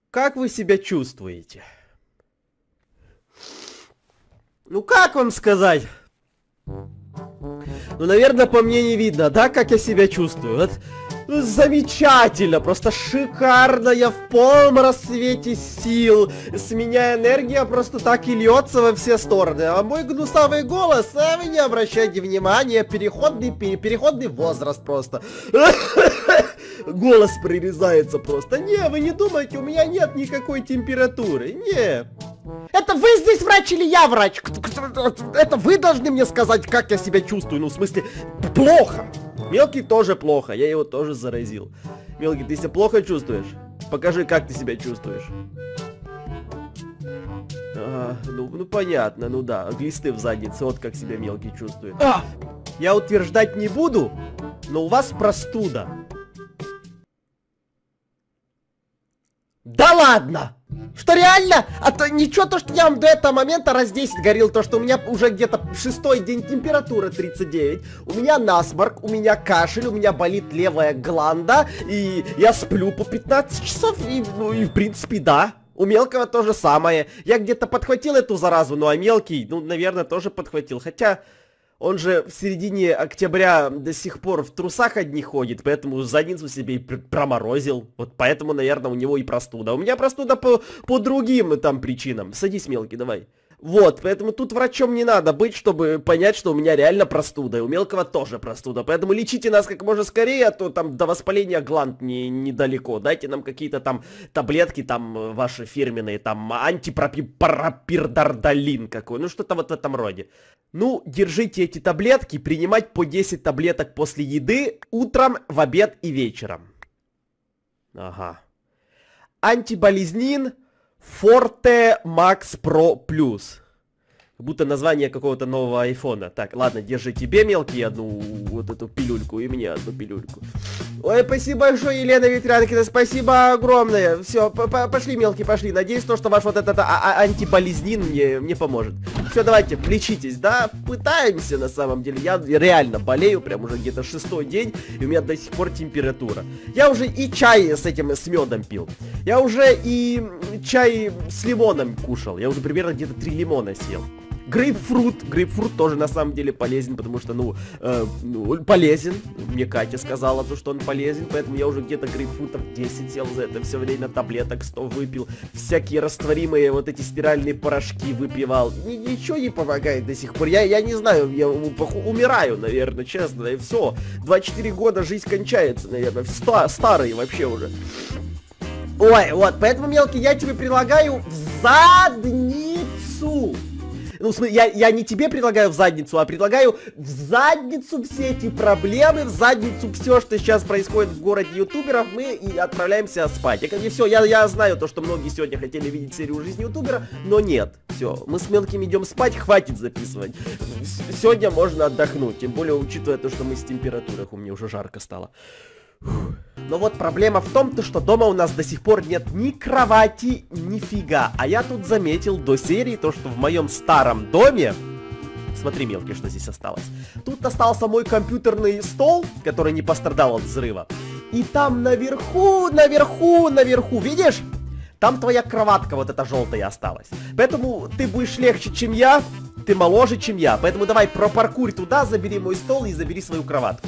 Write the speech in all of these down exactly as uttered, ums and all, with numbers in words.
Как вы себя чувствуете? Ну, как вам сказать? Ну, наверное, по мне не видно, да, как я себя чувствую? Вот, ну, замечательно, просто шикарно, я в полном рассвете сил. С меня энергия просто так и льется во все стороны. А мой гнусавый голос, а вы не обращайте внимания, переходный, пере, переходный возраст просто. Голос прорезается просто. Не, вы не думайте, у меня нет никакой температуры, не. Это вы здесь врач или я врач? Это вы должны мне сказать, как я себя чувствую. Ну, в смысле, плохо. Мелкий тоже плохо, я его тоже заразил. Мелкий, ты себя плохо чувствуешь? Покажи, как ты себя чувствуешь. А, ну, ну, понятно, ну да, глисты в заднице, вот как себя Мелкий чувствует. А! Я утверждать не буду, но у вас простуда. Да ладно! Что реально? А то ничего, то, что я вам до этого момента раз десять говорил, то, что у меня уже где-то шестой день температура тридцать девять, у меня насморк, у меня кашель, у меня болит левая гланда, и я сплю по пятнадцать часов, и, ну, и в принципе, да. У Мелкого то же самое. Я где-то подхватил эту заразу, ну а Мелкий, ну, наверное, тоже подхватил. Хотя... Он же в середине октября до сих пор в трусах одних ходит, поэтому задницу себе и проморозил. Вот поэтому, наверное, у него и простуда. У меня простуда по, по другим там причинам. Садись, Мелкий, давай. Вот, поэтому тут врачом не надо быть, чтобы понять, что у меня реально простуда. И у Мелкого тоже простуда. Поэтому лечите нас как можно скорее, а то там до воспаления гланд не, недалеко. Дайте нам какие-то там таблетки, там ваши фирменные, там антипропирдардалин какой. Ну что-то вот в этом роде. Ну, держите эти таблетки, принимать по десять таблеток после еды утром, в обед и вечером. Ага. Антиболезнин Forte Max Pro Plus. Как будто название какого-то нового айфона. Так, ладно, держи тебе, Мелкий, одну вот эту пилюльку, и мне одну пилюльку. Ой, спасибо большое, Елена Ветрянкина, спасибо огромное. Все, пошли, Мелкий, пошли. Надеюсь, то, что ваш вот этот а а антиболезнин мне, мне поможет. Все, давайте, лечитесь, да? Пытаемся, на самом деле. Я реально болею, прям уже где-то шестой день, и у меня до сих пор температура. Я уже и чай с этим, с медом пил. Я уже и чай с лимоном кушал. Я уже примерно где-то три лимона съел. Грейпфрут. Грейпфрут тоже на самом деле полезен, потому что, ну, э, ну, полезен. Мне Катя сказала, то, что он полезен, поэтому я уже где-то грейпфрутов десять съел за это все время, таблеток сто выпил, всякие растворимые вот эти стиральные порошки выпивал. Ни, ничего не помогает до сих пор. Я, я не знаю, я умираю, наверное, честно, и все. двадцать четыре года жизнь кончается, наверное. Ста старый вообще уже. Ой, вот, поэтому, Мелкий, я тебе предлагаю в задницу. Ну, в смысле, я, я не тебе предлагаю в задницу, а предлагаю в задницу все эти проблемы, в задницу все, что сейчас происходит в городе ютуберов, мы и отправляемся спать. И, и все, я, я знаю то, что многие сегодня хотели видеть серию «Жизнь ютубера», но нет. Все, мы с Мелким идем спать, хватит записывать. Сегодня можно отдохнуть, тем более учитывая то, что мы с температурой, у меня уже жарко стало. Но вот проблема в том, то, что дома у нас до сих пор нет ни кровати, нифига. А я тут заметил до серии то, что в моем старом доме... Смотри, Мелкий, что здесь осталось. Тут остался мой компьютерный стол, который не пострадал от взрыва. И там наверху, наверху, наверху, видишь? Там твоя кроватка вот эта желтая осталась. Поэтому ты будешь легче, чем я, ты моложе, чем я. Поэтому давай пропаркурь туда, забери мой стол и забери свою кроватку.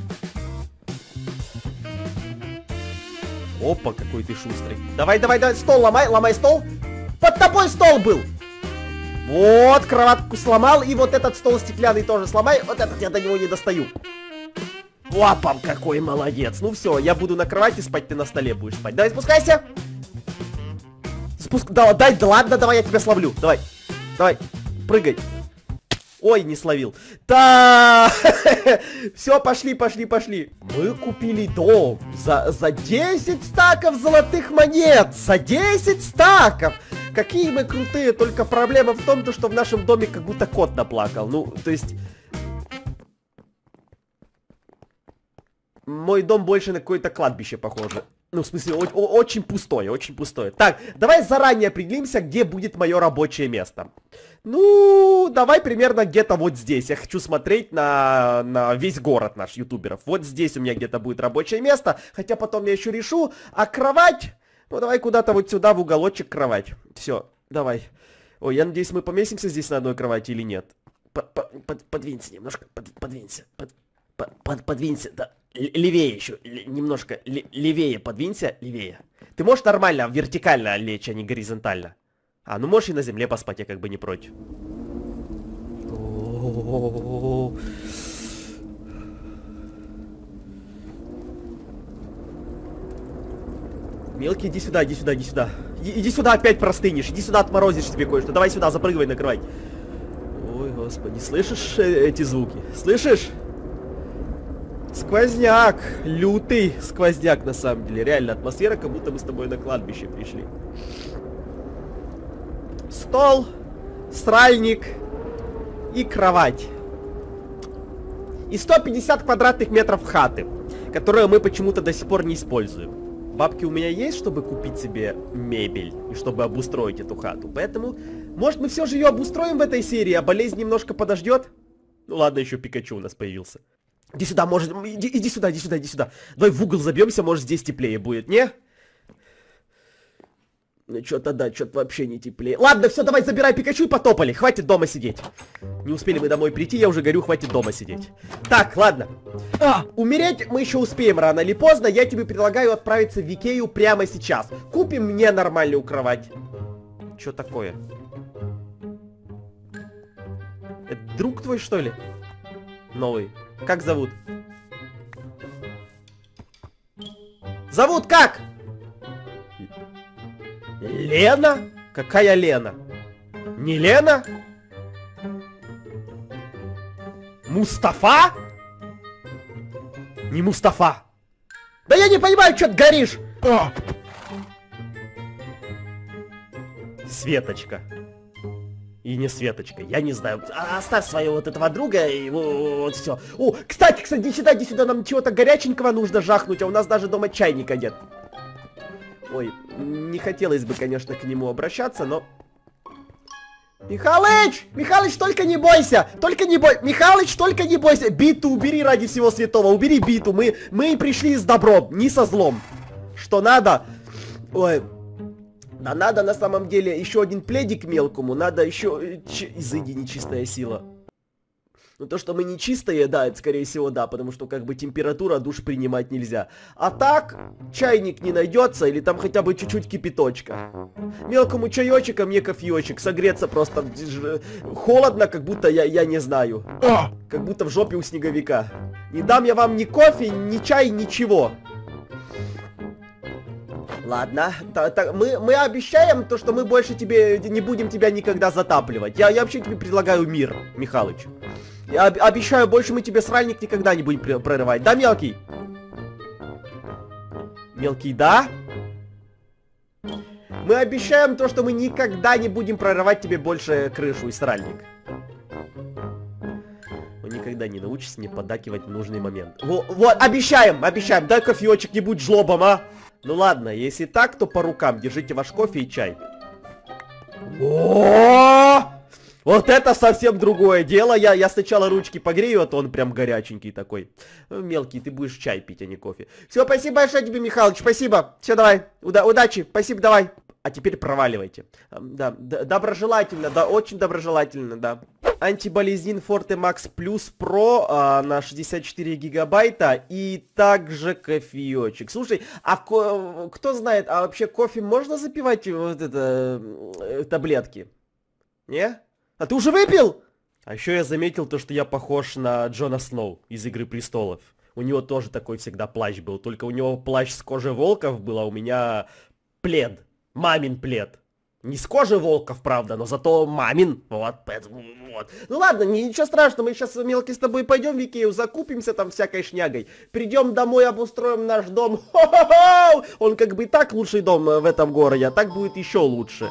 Опа, какой ты шустрый. Давай, давай, давай, стол ломай, ломай стол. Под тобой стол был. Вот, кроватку сломал, и вот этот стол стеклянный тоже сломай. Вот этот я до него не достаю. Опа, какой молодец. Ну все, я буду на кровати спать, ты на столе будешь спать. Давай, спускайся. Спуск... Да, дай, да ладно, давай я тебя словлю. Давай, давай, прыгай. Ой, не словил. Да, все, пошли, пошли, пошли. Мы купили дом за, за десять стаков золотых монет. За десять стаков. Какие мы крутые, только проблема в том, что в нашем доме как будто кот наплакал. Ну, то есть... Мой дом больше на какое-то кладбище похоже. Ну, в смысле, очень пустое, очень пустое. Так, давай заранее определимся, где будет мое рабочее место. Ну, давай примерно где-то вот здесь. Я хочу смотреть на, на весь город наш ютуберов. Вот здесь у меня где-то будет рабочее место. Хотя потом я еще решу. А кровать... Ну, давай куда-то вот сюда, в уголочек, кровать. Все, давай. Ой, я надеюсь, мы поместимся здесь на одной кровати или нет. Под, подвинься немножко, под, подвинься. Под, под, подвинься, да. Левее еще, немножко левее подвинься, левее. Ты можешь нормально, вертикально лечь, а не горизонтально? А, ну можешь и на земле поспать, я как бы не против. Мелкий, иди сюда, иди сюда, иди сюда. Иди сюда, опять простынешь, иди сюда, отморозишь себе кое-что. Давай сюда, запрыгивай на кровать. Ой, господи, слышишь эти звуки? Слышишь? Сквозняк, лютый сквозняк на самом деле. Реально, атмосфера, как будто мы с тобой на кладбище пришли. Стол, сральник и кровать. И сто пятьдесят квадратных метров хаты, которые мы почему-то до сих пор не используем. Бабки у меня есть, чтобы купить себе мебель и чтобы обустроить эту хату. Поэтому, может, мы все же ее обустроим в этой серии, а болезнь немножко подождет? Ну ладно, еще Пикачу у нас появился. Иди сюда, может, иди, иди сюда, иди сюда, иди сюда. Давай в угол забьемся, может, здесь теплее будет, не? Ну что-то да, что-то вообще не теплее. Ладно, все, давай забирай Пикачу и потопали. Хватит дома сидеть. Не успели мы домой прийти, я уже говорю, хватит дома сидеть. Так, ладно. А, умереть мы еще успеем рано или поздно. Я тебе предлагаю отправиться в Икею прямо сейчас. Купим мне нормальную кровать. Что такое? Это друг твой, что ли? Новый. Как зовут? Зовут как? Лена? Какая Лена? Не Лена? Мустафа? Не Мустафа. Да я не понимаю, что ты горишь. О! Светочка. И не Светочка, я не знаю. А, оставь своего вот этого друга и вот, вот все. О, кстати, кстати, иди сюда, иди сюда, нам чего-то горяченького нужно жахнуть, а у нас даже дома чайника нет. Ой, не хотелось бы, конечно, к нему обращаться, но... Михалыч! Михалыч, только не бойся! Только не бойся! Михалыч, только не бойся! Биту убери ради всего святого! Убери биту! Мы, мы пришли с добром, не со злом! Что надо? Ой... Да надо на самом деле еще один пледик мелкому, надо еще... Ч... Изыди, нечистая сила. Ну то, что мы нечистые, да, это скорее всего да, потому что как бы температура душ принимать нельзя. А так, чайник не найдется, или там хотя бы чуть-чуть кипяточка. Мелкому чаечек, а мне кофеечек, согреться просто холодно, как будто я, я не знаю. Как будто в жопе у снеговика. Не дам я вам ни кофе, ни чай, ничего. Ладно, та, та, мы, мы обещаем то, что мы больше тебе не будем тебя никогда затапливать. Я, я вообще тебе предлагаю мир, Михалыч. Я об, обещаю, больше мы тебе сральник никогда не будем прорывать. Да, мелкий? Мелкий, да? Мы обещаем то, что мы никогда не будем прорывать тебе больше крышу и сральник. Он никогда не научится мне поддакивать в нужный момент. Во, вот, обещаем, обещаем. Дай кофеечек, не будь жлобом, а. Ну ладно, если так, то по рукам. Держите ваш кофе и чай. О! Вот это совсем другое дело. Я, я сначала ручки погрею, а то он прям горяченький такой. Мелкий, ты будешь чай пить, а не кофе. Все, спасибо большое тебе, Михалыч, спасибо. Все, давай, уда удачи, спасибо, давай. А теперь проваливайте. Да, доброжелательно, да, очень доброжелательно, да. Антиболезнин Forte Max Plus Pro а, на шестьдесят четыре гигабайта и также кофеечек. Слушай, а ко кто знает, а вообще кофе можно запивать вот это э, таблетки? Не? А ты уже выпил? А еще я заметил то, что я похож на Джона Сноу из Игры Престолов. У него тоже такой всегда плащ был, только у него плащ с кожи волков был, а у меня плед. Мамин плед. Не с кожи волков, правда, но зато мамин. Вот, вот. Ну ладно, ничего страшного, мы сейчас, Мелкий, с тобой пойдем в Икею, закупимся там всякой шнягой. Придем домой, обустроим наш дом. Хо-хо-хо! Он как бы и так лучший дом в этом городе, а так будет еще лучше.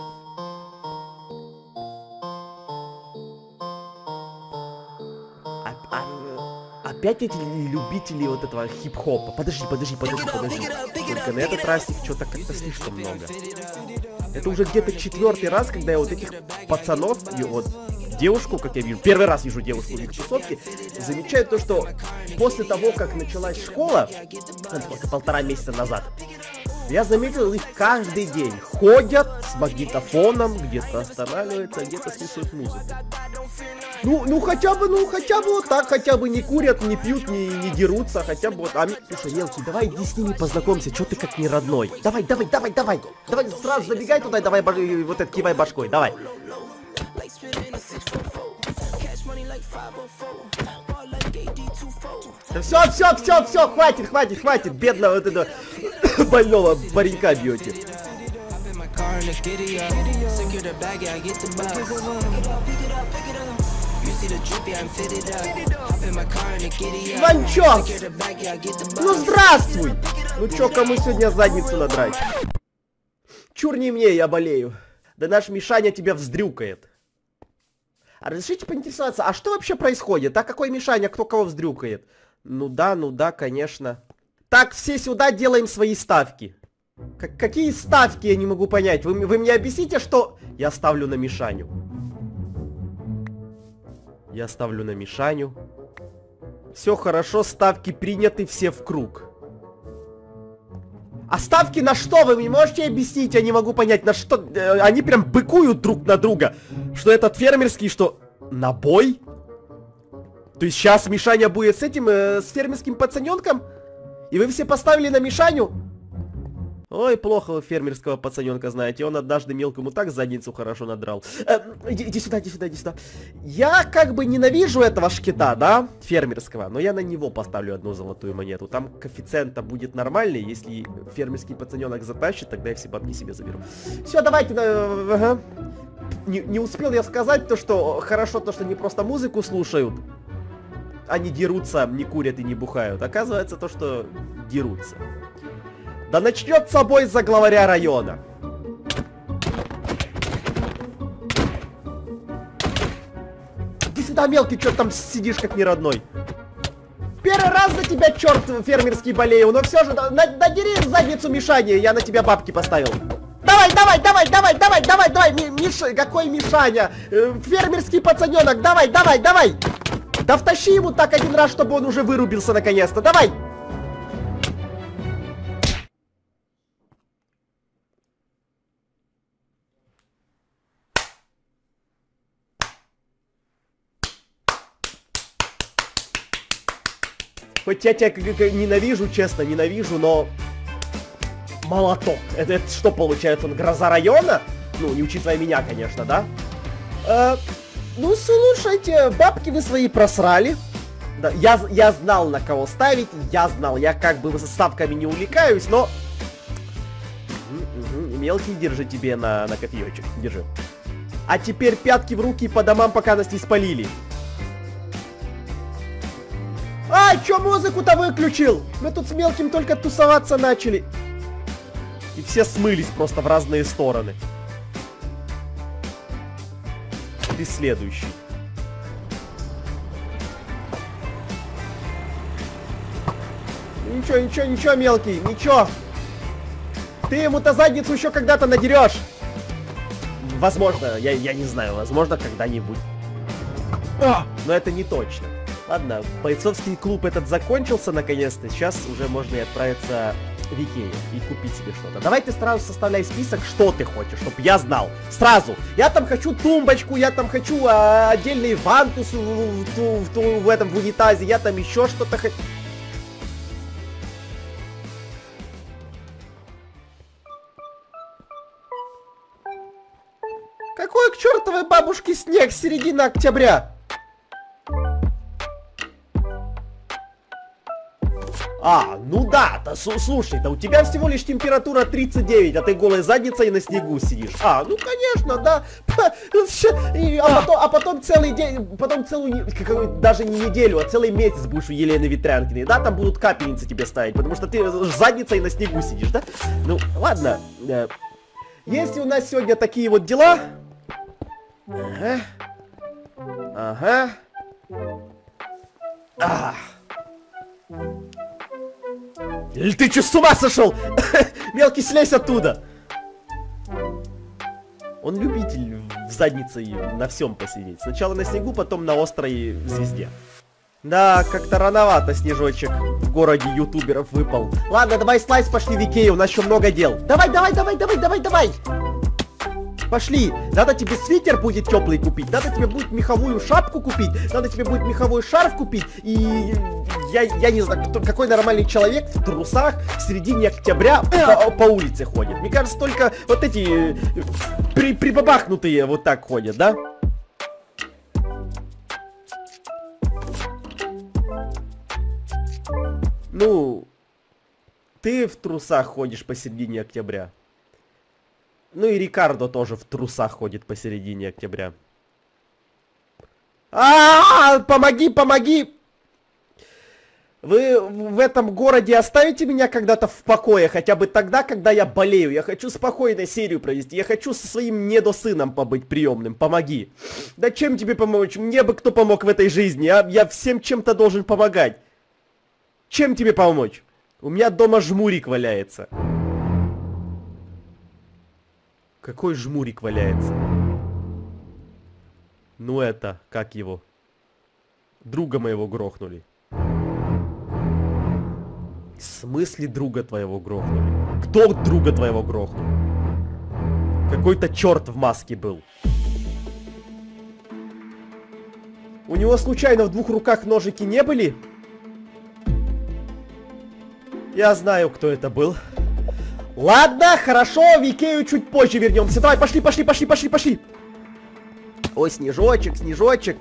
А, а, опять эти любители вот этого хип-хопа. Подожди, подожди, подожди, подожди. Только на этот раз их что-то как-то слишком много. Это уже где-то четвертый раз, когда я вот этих пацанов, и вот девушку, как я вижу, первый раз вижу девушку в их тусовке, замечаю то, что после того, как началась школа, полтора месяца назад, Я заметил, их каждый день ходят с магнитофоном, где-то останавливаются, где-то слушают музыку. Ну, ну хотя бы, ну хотя бы вот так, хотя бы не курят, не пьют, не, не дерутся, хотя бы вот. А, слушай, мелкий, давай иди с ними познакомься, что ты как не родной. Давай, давай, давай, давай, давай сразу забегай туда, давай вот это кивай башкой, давай. Все, все, все, все, хватит, хватит, хватит, бедного вот этого больного паренька бьете. Ванчок! Ну здравствуй! Ну чё, кому сегодня задницу надрать? Чур не мне, я болею. Да наш Мишаня тебя вздрюкает. А разрешите поинтересоваться, а что вообще происходит? А какой Мишаня, кто кого вздрюкает? Ну да, ну да, конечно. Так, все сюда делаем свои ставки. К какие ставки, я не могу понять. Вы, вы мне объясните, что... Я ставлю на Мишаню. Я ставлю на Мишаню. Все хорошо, ставки приняты, все в круг. А ставки на что? Вы мне можете объяснить? Я не могу понять, на что... Они прям быкуют друг на друга. Что этот фермерский, что... На бой? То есть сейчас Мишаня будет с этим, э, с фермерским пацаненком? И вы все поставили на Мишаню? Ой, плохо вы фермерского пацаненка знаете. Он однажды мелкому так задницу хорошо надрал. Э, иди, иди сюда, иди сюда, иди сюда. Я как бы ненавижу этого шкета, да, фермерского. Но я на него поставлю одну золотую монету. Там коэффициент будет нормальный. Если фермерский пацаненок затащит, тогда я все бабки себе заберу. Все, давайте. Э, ага. не, не успел я сказать то, что хорошо то, что не просто музыку слушают. Они дерутся, не курят и не бухают. Оказывается то, что дерутся. Да начнется бой за главаря района. Иди сюда, мелкий, что там сидишь как неродной. Первый раз за тебя, черт, фермерский болею. Но все же, надери в задницу Мишане, я на тебя бабки поставил. Давай, давай, давай, давай, давай, давай, давай, Миша, какой Мишаня? Фермерский пацаненок, давай, давай, давай. Да втащи ему так один раз, чтобы он уже вырубился наконец-то, давай. Хоть я тебя ненавижу, честно, ненавижу, но... Молоток. Это, это что получается, он гроза района? Ну, не учитывая меня, конечно, да? Э, ну, слушайте, бабки вы свои просрали. Да, я, я знал, на кого ставить, я знал, я как бы со ставками не увлекаюсь, но... Угу, угу. Мелкий, держи тебе на, на кофеечек, держи. А теперь пятки в руки по домам, пока нас не спалили. Ай, чё музыку-то выключил? Мы тут с мелким только тусоваться начали. И все смылись просто в разные стороны. Ты следующий. Ничего, ничего, ничего, мелкий, ничего. Ты ему-то задницу еще когда-то надерешь. Возможно, я, я не знаю, возможно, когда-нибудь. Но это не точно. Ладно, бойцовский клуб этот закончился наконец-то. Сейчас уже можно и отправиться в Икею и купить себе что-то. Давай ты сразу составляй список, что ты хочешь, чтобы я знал. Сразу. Я там хочу тумбочку, я там хочу а, отдельный вантус в, в, в, в, в этом в унитазе, я там еще что-то хочу. Какой к чертовой бабушке снег, середина октября? А, ну да, да, слушай, да у тебя всего лишь температура тридцать девять, а ты голой задницей на снегу сидишь. А, ну конечно, да. И, а, потом, а потом целый день, потом целую, даже не неделю, а целый месяц будешь у Елены Ветрянкиной, да, там будут капельницы тебе ставить, потому что ты с задницей на снегу сидишь, да? Ну, ладно. Если у нас сегодня такие вот дела... Ага. Ага. Ах. Или ты че, с ума сошел? Мелкий, слезь оттуда! Он любитель в заднице и на всем посидеть. Сначала на снегу, потом на острой звезде. Да, как-то рановато снежочек в городе ютуберов выпал. Ладно, давай слайс, пошли в Икею, у нас еще много дел. Давай, давай, давай, давай, давай, давай. Пошли. Надо тебе свитер будет теплый купить, надо тебе будет меховую шапку купить, надо тебе будет меховой шарф купить. И я, я не знаю, кто, какой нормальный человек в трусах в середине октября по, по улице ходит. Мне кажется, только вот эти при, прибабахнутые вот так ходят, да? Ну, ты в трусах ходишь посередине октября. Ну и Рикардо тоже в трусах ходит посередине октября. А, -а, -а помоги, помоги! Вы в этом городе оставите меня когда-то в покое, хотя бы тогда, когда я болею. Я хочу спокойно серию провести. Я хочу со своим недосыном побыть приемным. Помоги. Да чем тебе помочь? Мне бы кто помог в этой жизни, а? Я всем чем-то должен помогать. Чем тебе помочь? У меня дома жмурик валяется. Какой жмурик валяется? Ну это, как его? Друга моего грохнули. В смысле друга твоего грохнули? Кто друга твоего грохнул? Какой-то черт в маске был. У него случайно в двух руках ножики не были? Я знаю, кто это был. Ладно, хорошо, в Икею чуть позже вернемся. Давай, пошли, пошли, пошли, пошли, пошли. Ой, снежочек, снежочек.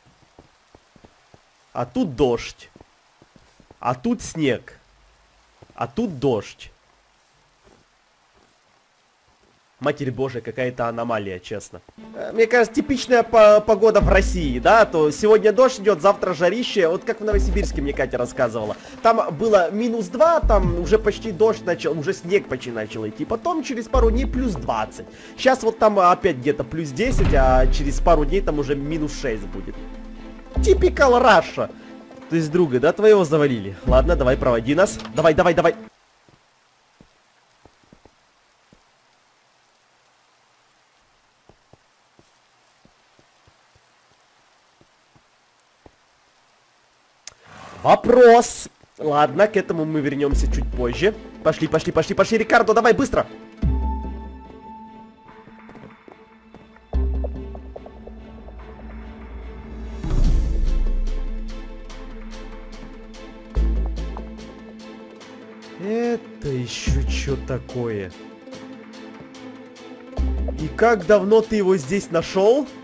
А тут дождь. А тут снег. А тут дождь. Матерь Божия, какая-то аномалия, честно. Мне кажется, типичная по погода в России, да? То сегодня дождь идет, завтра жарище. Вот как в Новосибирске мне Катя рассказывала. Там было минус два, там уже почти дождь начал, уже снег почти начал идти. Потом через пару дней плюс двадцать. Сейчас вот там опять где-то плюс десять, а через пару дней там уже минус шесть будет. Типикал Раша. То есть друга, да, твоего завалили? Ладно, давай, проводи нас. Давай, давай, давай. Вопрос. Ладно, к этому мы вернемся чуть позже. Пошли, пошли, пошли, пошли, Рикардо, давай, быстро. Это еще что такое? И как давно ты его здесь нашел?